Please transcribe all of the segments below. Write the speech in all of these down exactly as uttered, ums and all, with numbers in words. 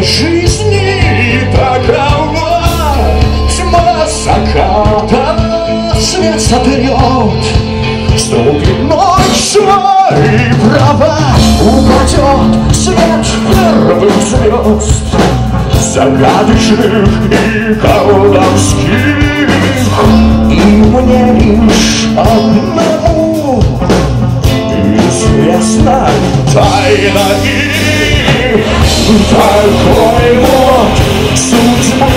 жизни такова, тьма заката свет сотрет, ступит ночь свои права, упадет свет первых звезд, загадочных и колдовских. И мне лишь одному известна тайна их. Такой вот судьбы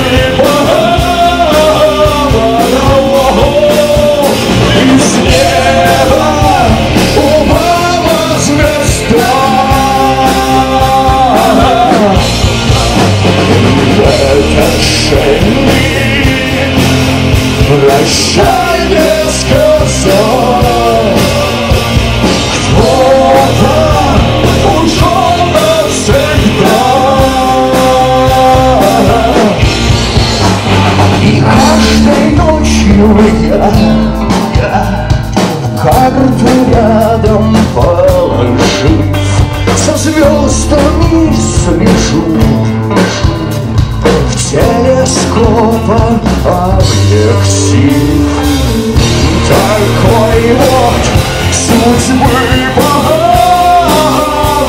поворот. Из неба упала звезда. В этот же миг прощай не сказал. Кто-то ушел навсегда. И каждой ночью я, я карту рядом положив, со звездами слежу. В телескопа объектив. Такой вот судьбы поворот.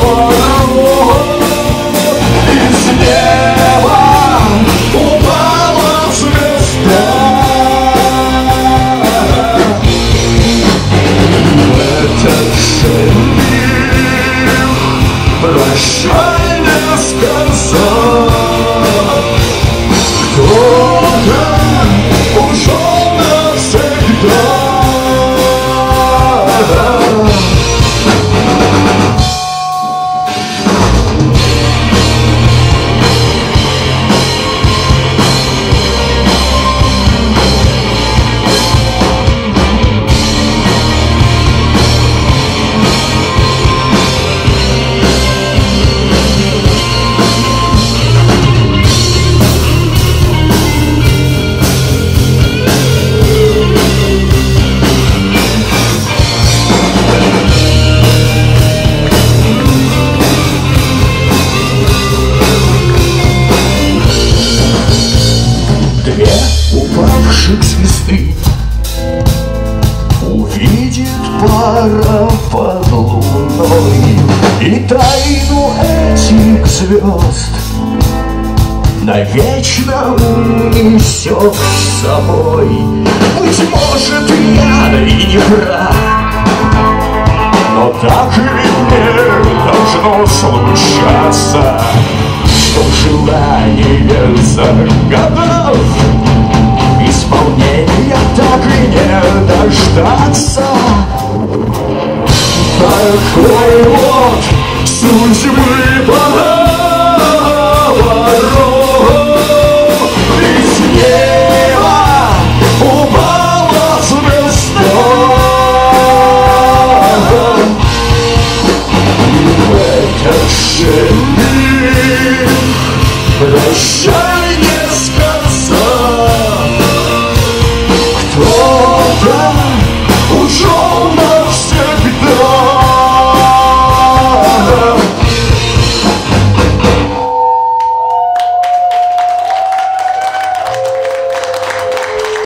Из неба упала звезда. В этот же миг прощай не сказал. Кто-то ушел навсегда. Две упавших звезды увидит пара под луной, и тайну этих звезд навечно унесет с собой. Быть может, я и не прав, но так ведь не должно случаться, что желание загадав исполнения так и не дождаться. Такой вот судьбы пора.